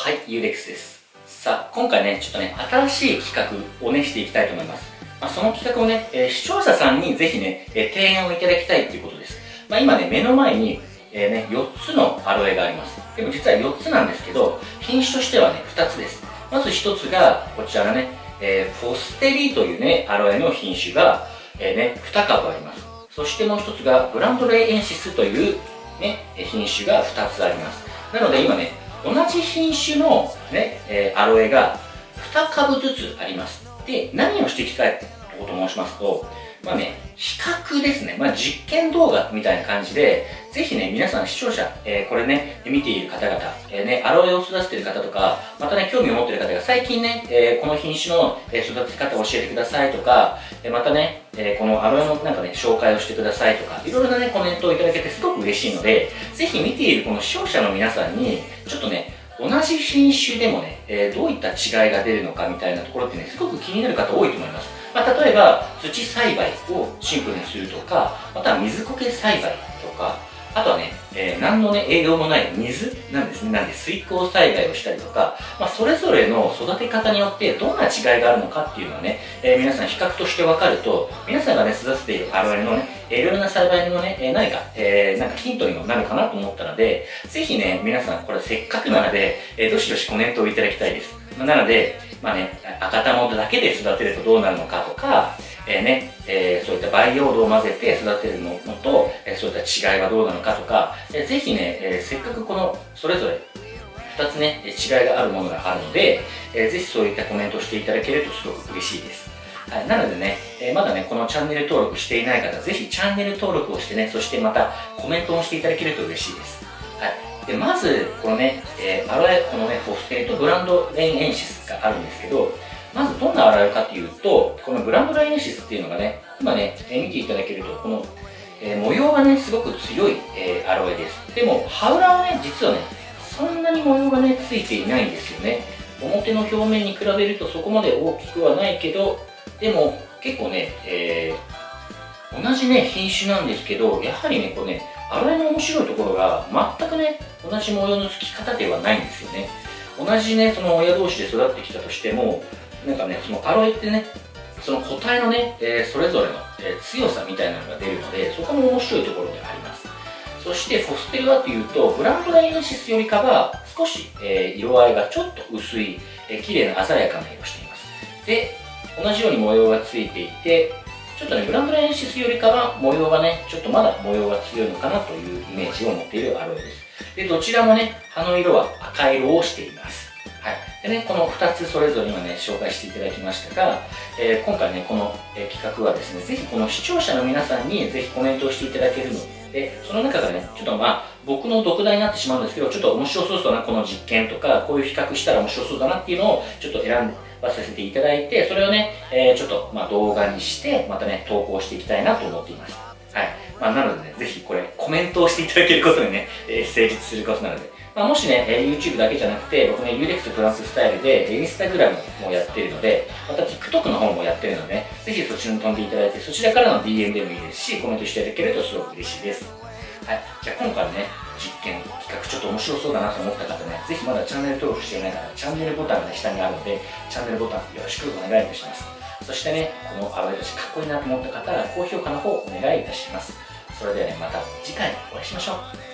はい、ユーレックスです。さあ、今回ね、ちょっとね、新しい企画をね、していきたいと思います。その企画をね、視聴者さんにぜひね、提案をいただきたいということです。今ね、目の前に、4つのアロエがあります。でも実は4つなんですけど、品種としてはね、2つです。まず1つが、こちらがね、フォステリーというね、アロエの品種が、2株あります。そしてもう1つが、ブランドレイエンシスというね、品種が2つあります。なので今ね、同じ品種のね、アロエが2株ずつあります。で、何をしていきたいと申しますと、比較ですね。実験動画みたいな感じで、ぜひね、皆さん視聴者、これね、見ている方々、アロエを育てている方とか、またね、興味を持っている方が最近ね、この品種の育て方を教えてくださいとか、またね、このアロエのなんかね、紹介をしてくださいとか、いろいろなね、コメントをいただけてすごく嬉しいので、ぜひ見ているこの視聴者の皆さんに、ちょっとね、同じ品種でもね、どういった違いが出るのかみたいなところってね、すごく気になる方多いと思います。例えば、土栽培をシンプルにするとか、または水苔栽培とか、あとはね、何のね、栄養もない水なんですね。なんで水耕栽培をしたりとか、それぞれの育て方によってどんな違いがあるのかっていうのはね、皆さん比較として分かると、皆さんがね、育てているアロエのね、いろいろな栽培のね、何か、なんかヒントにもなるかなと思ったので、ぜひね、皆さん、これせっかくなので、どしどしコメントをいただきたいです。なので、赤玉だけで育てるとどうなるのかとか、そういった培養土を混ぜて育てるのと、そういった違いはどうなのかとか、ぜひね、せっかくこのそれぞれ2つね、違いがあるものがあるので、ぜひそういったコメントをしていただけるとすごく嬉しいです。はい、なのでね、まだね、このチャンネル登録していない方、ぜひチャンネル登録をしてね、そしてまたコメントをしていただけると嬉しいです。はい、でまず、このね、アロエ、このね、フォステリとブランドレインエンシスがあるんですけど、まずどんなアロエかというと、このブランドレインエンシスっていうのがね、今ね、見ていただけると、この、模様がね、すごく強い、アロエです。でも、葉裏はね、実はね、そんなに模様がね、ついていないんですよね。表の表面に比べるとそこまで大きくはないけど、でも結構ね、同じね、品種なんですけど、やはりね、こうね、アロエの面白いところが、全くね、同じ模様のつき方ではないんですよね。同じね、その親同士で育ってきたとしても、なんかね、そのアロエってね、その個体のね、それぞれの、強さみたいなのが出るので、そこも面白いところであります。そして、フォステルはというと、ブランドレイエンシスよりかは、少し、色合いがちょっと薄い、綺麗な鮮やかな色をしています。で、同じように模様がついていて、ちょっとね、ブランドレイエンシスよりかは模様がね、ちょっとまだ模様が強いのかなというイメージを持っているアロエです。で、どちらもね、葉の色は赤色をしています。はい。でね、この2つそれぞれ今ね、紹介していただきましたが、今回ね、この、企画はですね、ぜひこの視聴者の皆さんにぜひコメントをしていただけるので、その中からね、ちょっと僕の独断になってしまうんですけど、ちょっと面白そうだな、この実験とか、こういう比較したら面白そうだなっていうのをちょっと選ばさせていただいて、それをね、ちょっと動画にして、またね、投稿していきたいなと思っています。はい。なのでね、ぜひこれ、コメントをしていただけることにね、成立することなので、もしね、YouTube だけじゃなくて、僕ね、ULEX フランススタイルで、Instagram もやってるので、また TikTok の方もやってるので、ぜひそちらに飛んでいただいて、そちらからの DM でもいいですし、コメントしていただけるとすごく嬉しいです。はい。じゃあ今回のね、実験、企画ちょっと面白そうだなと思った方ね、ぜひまだチャンネル登録していない方、チャンネルボタンがね、下にあるので、チャンネルボタンよろしくお願いいたします。そしてね、このアロエたちかっこいいなと思った方は、高評価の方お願いいたします。それではね、また次回お会いしましょう。